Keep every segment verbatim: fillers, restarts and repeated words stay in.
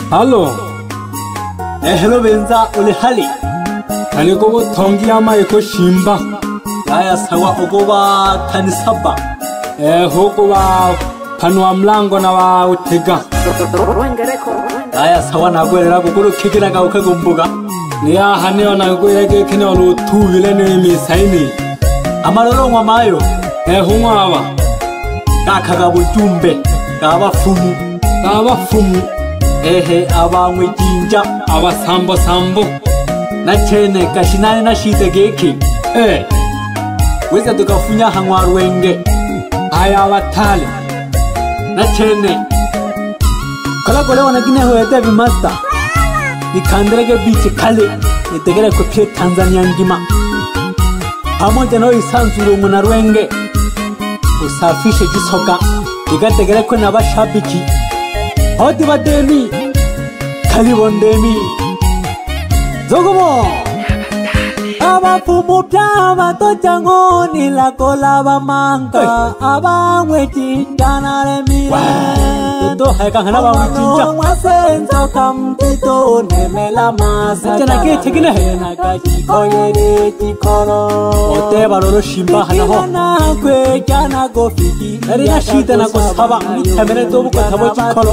Halo. Eh, hello benza, uli hali. Kani kogo tongi ama eko shimba. Gaya sawa ogowa kanisaba. Eh, hoko wa panua mlango na wa utega. Gaya sawa na gwelera kukuru kikira ka ukagumbuga. Niya haneo na gwelege kene olu tuvile ni misaini. Amalolo ngwa mayo. Eh, hungwa awa. Kakaga bujumbe. Kaba fumu. Kaba fumu. Ehe aba mwijinja. Aba sambo sambo. Na chene kashinani na shite geki. Eh. Weza tukafunya hangwa rwenge. Aya watali. Na chene. Kala kole wanagine huwete vimasta. Nikanderege bichi kale. Nitegere kupie Tanzania ngima. Pamoja no isanzuru muna rwenge. Usafishe jisoka. Nigategere kwe na bashabiki. Hoti bademi. Kalibondemi. Zogomo. Abafumu pyama tochangoni la kolaba manka. Abangwe chinchana le mire. Ndo haika hana ba mchincha. Mwasenzo kamtito nemela masa. Chana ke chekine he. Nakachi koyere chikoro. Ote baroro shimba hana ho. Yana kwe jana go fiki. Erina shite na ko saba. Mutamere tobu ko tabo chikoro.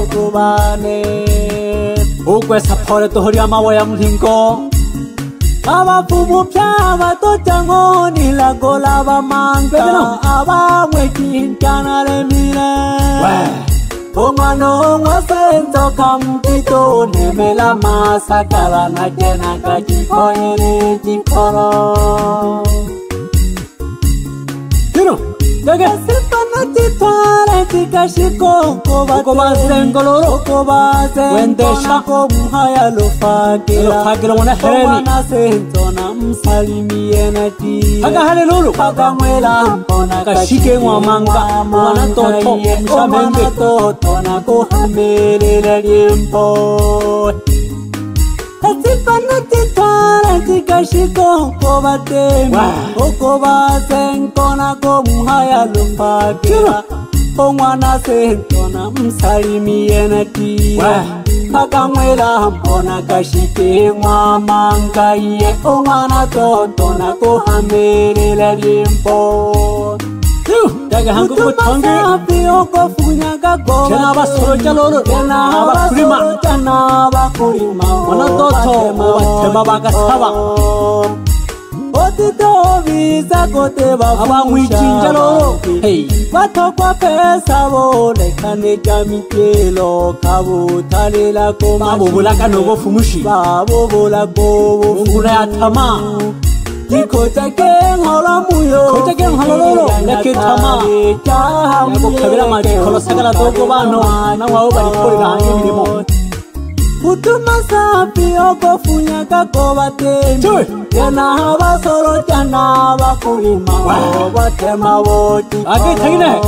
Ukwe sapore tohori amawa ya mlingo. Abafumu pyama tochangoni la kolaba manka. Abangwe chinchana le mire. Omano mwasenzo kamtito nemela masakala na jena kachikoyere chikoro. Kino, daga sipana chitware chikashiko koba koba sengoloro koba se wendesha ko muhaya lofakira lofakira wana hereni wana senzo na msalimie na ti aga hale lolo aga mwela mpona kashike mwa manga wana toto mshamende toto na kuhamelele liempo Sipana chitwara chikashiko koba temi Okoba senkona ko muhaya lufakira Omwana senkona msalimie na ti Akamwela mpona kashike mwa manga iye Omwana toto na kuhamelele liempo Daga hangu kutonge Api oko funyaga goba Chena basoro chalolo Chena abakurima Chena abakurima Wana toto Watema baga saba Otito visa kote bafumusha Abangwijinja lolo Hey Bato kwa pesa vole Kane jamikelo Kabo talela komashi Babo bulaka nogo fumushi Babo bulaka nogo Nguna ya tama Jiko chake nghola muyo Ko chake nghola lolo Leke tama Yako kabila majikolo Sagala dogo bano Na wao balikori na hangi milimo Utuma sapi oko funyaka koba temi Yena haba solo chana haba kulima Oba tema woti Ake chagine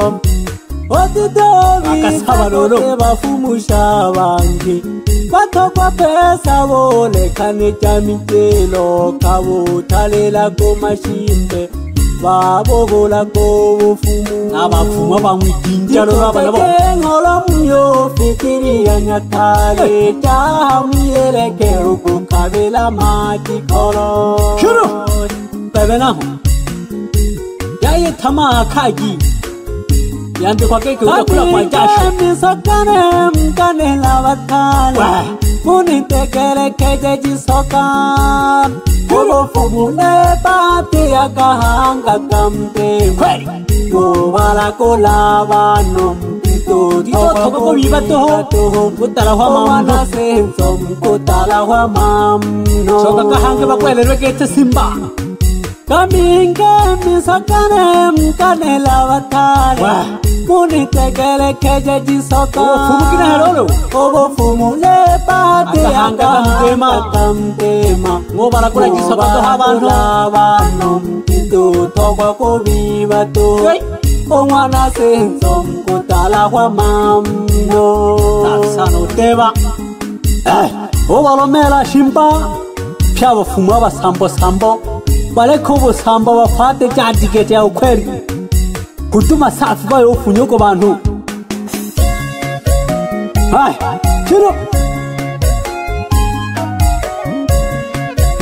Otito visa kote bafumusha bangi Bato kwa pesa vole kane chamikelo Kabo talela komashimbe Babo bola kobufumu Abafumu abamwijinja lora banabo Ngolo muyo fikiri ya nyatale Chahamuyeleke ruku kabila majikolo Shuru Bebe naho Yaye tama akaji Yande kwa keke utakula kwa jasho Misokane mkane la watale Munitekele keje jisoka Kubo fumule pati ya kahanga kamte Kubala kulaba numpito Tito toko ko viva toho Kutala hua mamu Wana senso mkutala hua mamu Soka kahanga bakwele rwekete simba Kaminge misokane mkane la watale Munitekele keje jisoka Obo fumu kina helolo Obo fumu le pati Akahanga kamtema Kamtema Ngobala kula jisoka toha abantu Abantu Mpito tokwa kubiba to Omwana senso mkutala hua mamno Tarisano teba Eh Obalomela shimba Pyabo fumu aba sambo sambo Baleko bo sambo wafate jadikete ya ukweli Kutuma safi bayo ufunyoko bantu Hai Kino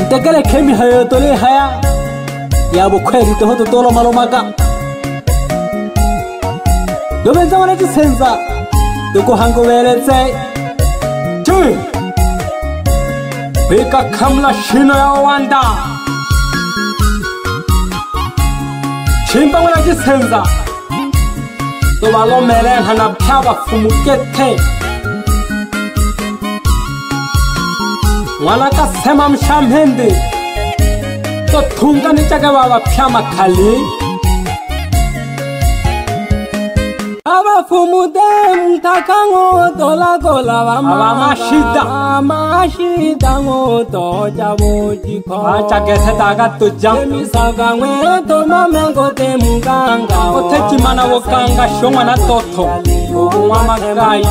Itakale kemi hayo tole haya ya bukweli to hoto tolo malomaka Dobenza wana jisenza Doko hango weleze Tu Bika kamla shino ya wanda Chimba wana jisenza Dobalo melen hana pyawa fumukete Wana ka sema mshamhende To tunga ni chaga baba pyama kali Aba fumude mtakango dola gola wama Aba mashida Mashida ngoto jabo jiko Acha kese taga tuja Demi saga ngwe to mamengo te munganga Ote chimana wakanga shonga na toto Uwa magai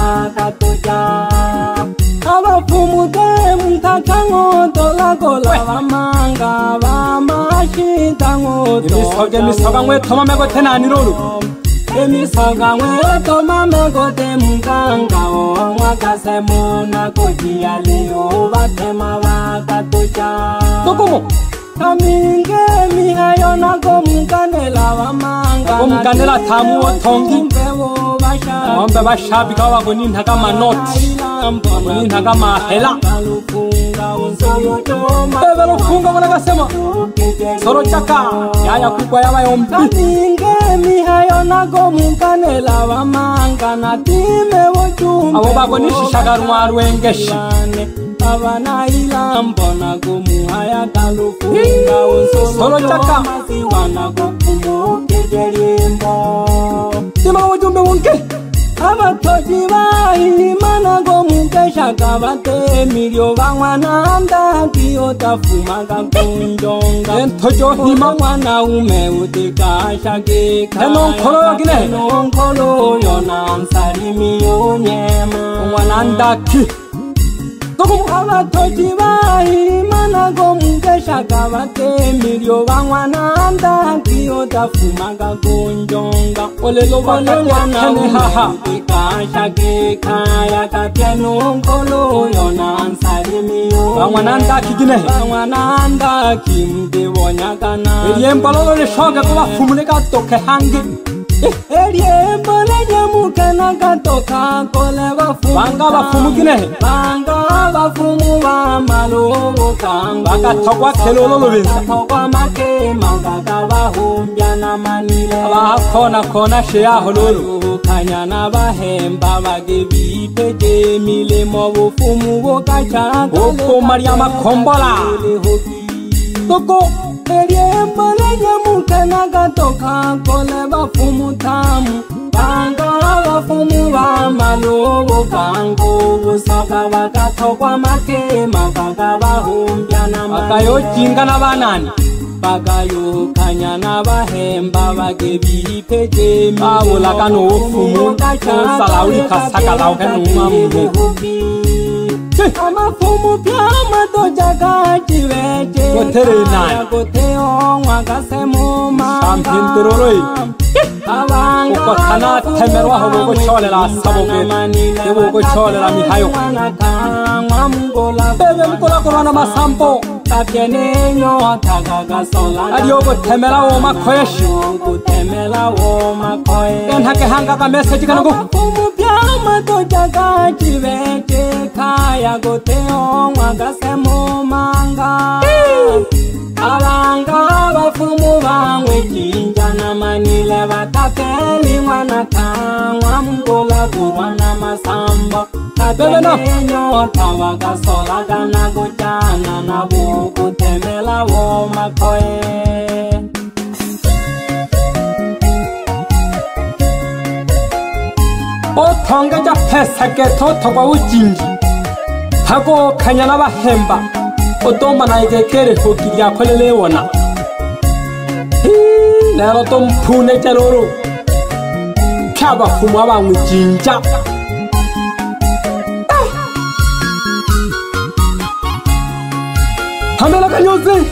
Aba fumude mtakango dola gola wamanga Mashida ngoto Demi saga Demi saga ngwe to mamengo te nani rolu Demi saga ngwe to mamengo te munganga Wakase mona kujia leo Watema wakatuja Tokomo Kaminge mihayo na kumkanela wamanga Kumkanela tamu wa tongi Wambe bashabi kawa kuninha kama noti Kuninha kama hela Bebe lufunga wana kasema Soro chaka Yaya kukwa yawa yombi Kaminge mihayo na kumkanela wamanga Natime wajumbe Awo bako nishi shagarwa ruengeshi Abana ilambo na kumuhaya kalufunga Solo chaka Masiwana kukumu kijelimbo Sima wajumbe wunke Abatoji bahi mana gomuke shaka bate Milio bangwana anda kiota fumaga kunjonga Entojo hima wana ume utika shaki kaya Enon kolo yagine Enon kolo yona ansarimi unyema Wana anda ki Abatoji bahi mana gomuke shaka bate Milio bangwana anda kiota fumaga kunjonga Olelo wana ume utika shaki kaya Kapienu nkolo yona ansarimi unyema Bangwana anda kigine Bangwana anda kimde wonyakana Eliemba lolo le shoga kwa fumuleka toke hangi Eliemba le jamuke na katoka kole wafumu Banga wafumu kine Banga wafumu wa malubu kanga Banga tokwa kelo lolo binsa Tokwa make mangaka wahumbia na manile Abaha kona kona shea hololo Kanyana bahemba bagebi peje mile mo wafumu wakacha Oko mariama kombola Toko Eliemba le jamuke na katoka kole wafumu tamu Banga wafumu wa malubu kango Usaka wakatokwa make Makaka wahumbia na manile Bakayo jinga na banani Bakayo kanyana bahemba Bagebi peje mile Awula kano ufumu Salawi kasaka lau kenu mamu Amafumu pya matojaga chiveche Kotere nai Koteo wakasemu mama Sampinturoroi Uko kana temerwa huko chole la saboke Uko chole la mihayo Bebe mkola korana masampo Tapiene nyota gaga sola Adi uko temela wo makoyeshi Uko temela wo makoye En hake hanga ka message kanangu Amafumu pya matojaga chiveche Kaya goteo wakasemu manga Abanga bafumu bangwe jinja na manile Batapeli mwana kangwa mgola kuwana masamba Katele nyota wakasola gana kuchana na buku temela wo makoye Otonga ja pesa keto tokwa ujinji Hago kanyana bahemba Otoma na ikekere hukiri ya kolele wana Lero to mpune chaloro Kaba fumu aba mujinja Hamela kanyozi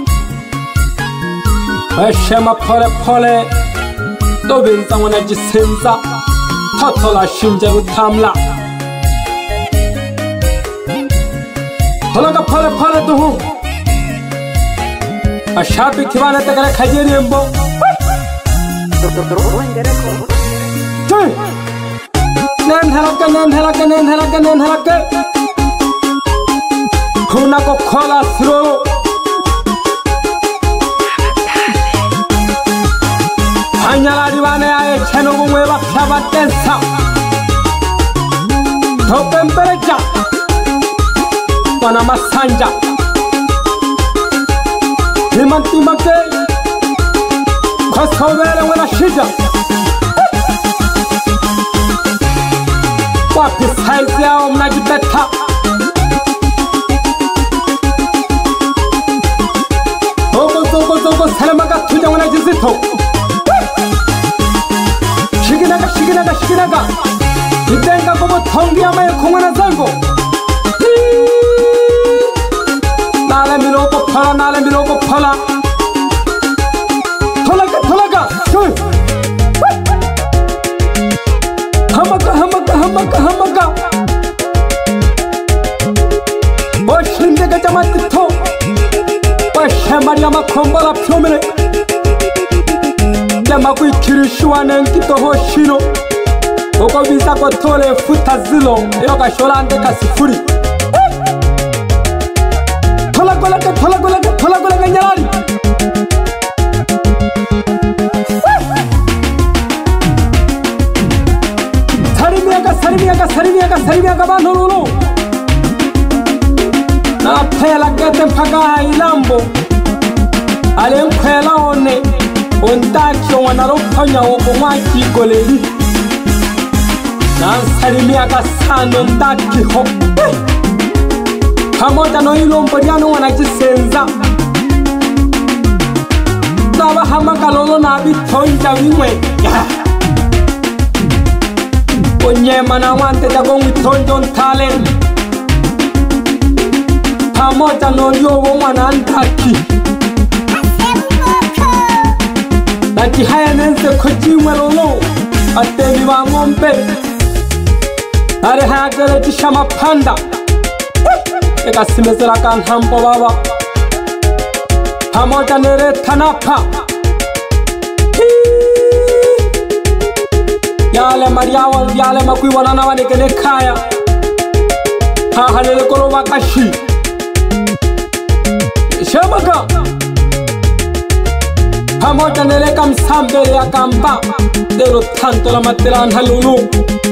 Eshema pole pole Dobinza wana jisenza Totola shinja utamla Tolanga pale pale tuhu Mashabiki wanategera kajeriembo. Nen halaka nen halaka nen halaka nen halaka. Kuna ko kola siro. Anyala diwane aye cheno gumwe bakya batensa. Topempereja. Wana masanja. Himanti make. Kosovere wana shija. Wapi size yao mnajibeta. Ogo zogo zogo salamaga tuja wana jizito. Shiginaga shiginaga shiginaga. Itenga como tongi amaye kongwana zango. Nale miloko pala nale miloko pala. Tolaga tolaga. Hamaga hamaga hamaga hamaga. Oshindega jamati to. Oshemari ama kombola pyomere. Jama kui kirishwane nkito hoshino. Oko visa kotole futa zilo. Yoka sholande kasifuri. Thola golaga thola golaga thola golaga nyarari. Sarimiaga sarimiaga sarimiaga sarimiaga banolo. Na pela kete mpaka ilambo. Ale mkwela one. Ondakyo wanaroponya woko mwaki goleri. Na sarimiaga sano ndaki ho. Pamoja no ilombo lyano wanajisenza. Naba hamaga lolo na bitonja wimwe. Onyema na wante jago witonjo ntale. Pamoja no yowo wana ndaki. Naki haya nense kujimwe lolo. Atemi wa ngombe. Are haya gele jishama panda. Eka simezera kanhampo baba. Pamoja nere tanapa. Yale mariawa yale makui wanana wanekele kaya. Hahalele kolo wakashi. Shemaka. Pamoja nere kamsambele ya kamba. Dero tanto la materan halulu.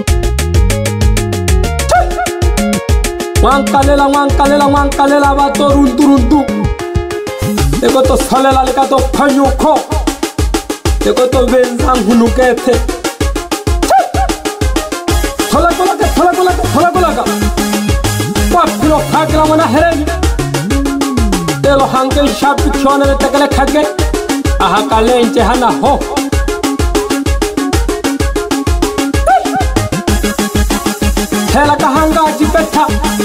Wankalela wankalela wankalela bato rundu rundu. Eko to salela leka to panyoko. Eko to benzang hunukete. Thola golaga thola golaga thola golaga. Wapilo kagla wana hereni. Elo hankel shapi chone le tegele kage. Aha kalenje hana ho. Hela kahanga jipeta.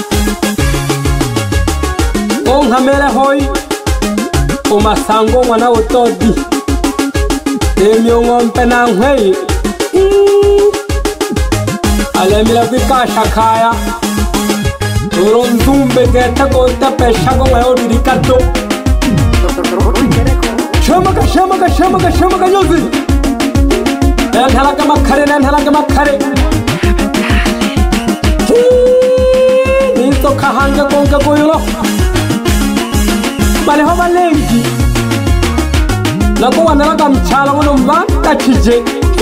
Onga mere hoi. Oma sango wana otodi. Emi ongompe na ngwei. Alemila vika shakaya. Uronzumbe geta kote peshago weo dirikato. Shamaga shamaga shamaga shamaga yozi. Nen halaka makhare nen halaka makhare. Nisto kahanga konka koyulo. Bale hoba lengi. Nako wanalaka mchala wono mbata chije.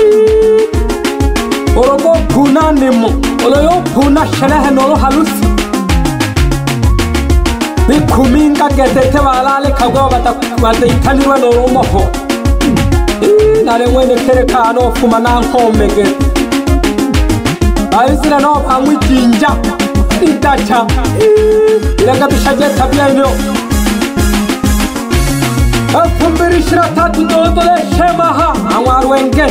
Orogo puna nemo. Olo yo puna shelehe nolo halusi. Ni kuminga getete walale kagwa bata wate italiwa nolo moho. Nare wene kere kano fumana nkome gete. Aisira no pangwi jinja. Itacha. Ilaga bishaje tabia ino. Akumbiri shiratatu dodole shemaha. Angwaru wenge.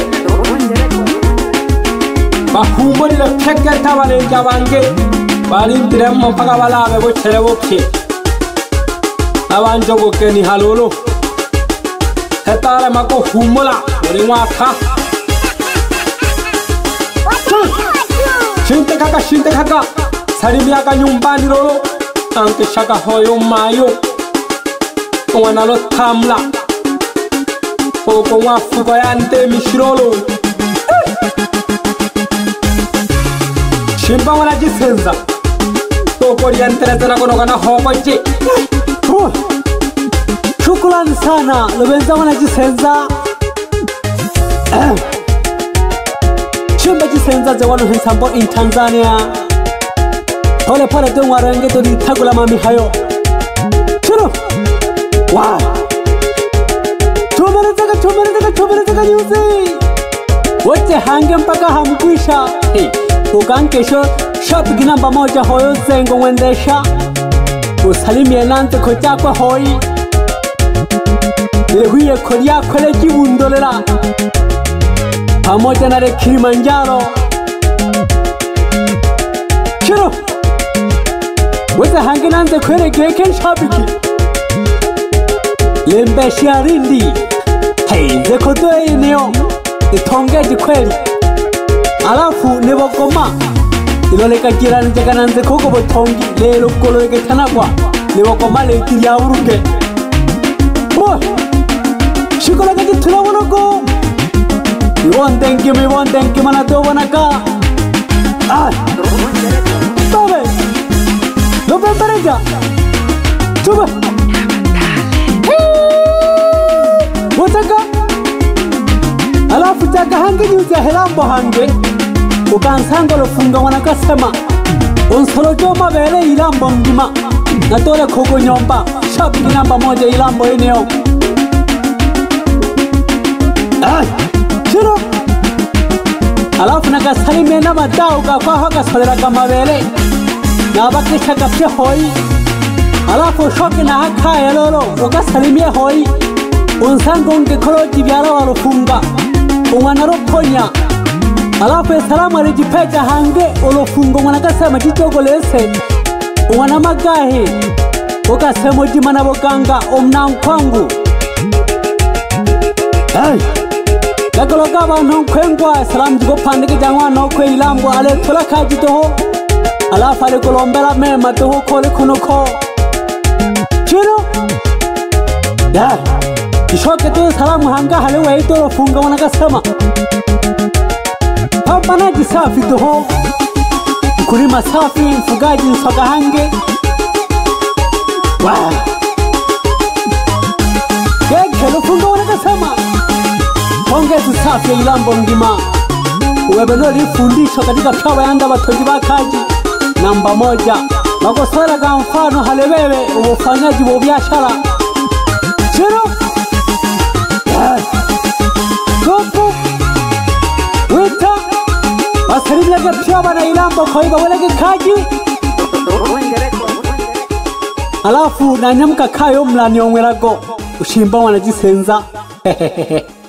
Bahumori le peke tabale jabange. Bali ndiremo mpaka balabe bochere bopye. Abanjo bokeni halolo. Hetare mako humula. Uri mwaka. Shinte kaka shinte kaka. Sarimiaka nyumbani lolo. Anke shaka hoyo mayo. Wana lo tamla Oko wafu bayante mishirolo Shimba wana jisenza Toko liyantereza na kono kana hoba je Shukrani sana Lobenza wana jisenza Shimba jisenza ze wano hensambo in Tanzania Pole pole donwa renge doni tagula mami hayo Shuru Wow Tumeretaka tumeretaka tumeretaka nyuzi Wote hange mpaka hamkwisha Hey Ukankesho Shopping namba moja hoyo zengo wendesha Usalimie nante kochakwa hoi Lehuye kolia kole jibundolera Pamoja na le Kilimanjaro Shuru Wote hange nante kwele geken shopping Lembe shiarindi Hey, zeko doe ineo Itongeji kweli Alafu nebogoma Iloleka jirani jagana nze koko botongi Lelo kolo eke tanagwa Nebogoma le kiri ya uruke Oh Shikola kaji tula wanoko Iwon denki mi won denki mana do wanaka Ah Tobe Lope pareja Chuba Wotaka Alafu chaka hange nyuzi ya helambo hange Ukansango lo funga wanakasema Unsolo joma vele ilambo mdima Natole kogo nyomba Shopping namba moja ilambo eneo Ay Shiro Alafu nakasalimie na madao Kakwa haka salira kama vele Nabakisha kapia hoi Alafu shoki na haka ya lolo Ukasalimie hoi Unsango unge kolo jivyara walofunga Unwanaro konya Alafu salamu alijipeja hange Ulofunga unwanakasema jichogo lese Unwana magahe Ukasemo jimana boganga Omna kwangu Hey Lakologa abantu kwengwa Salamu jigo pandeke jangwa no kwe ilambo Ale tola kaji toho Alafu ale kolombela mema toho kole kunoko Chino Da Kishoke tu salamu hanga halewa ito lofunga wanakasema Pambana jisafi toho Mkulima safi mfugaji msoga hange Wow Keke lofunga wanakasema Pongezi safi ya ilambo mdima Uwebeno lifundisho katika pyawa yanda watoji bakaji Namba moja Makosora ka mfano halewewe Uwofanyaji wa biashara Chino Gopu Wita Masarimia ke pyawa na ilambo kwa iba weleke kaji Alafu na nyamka kayo mla niongwerago Ushimba wanajisenza Hehehehe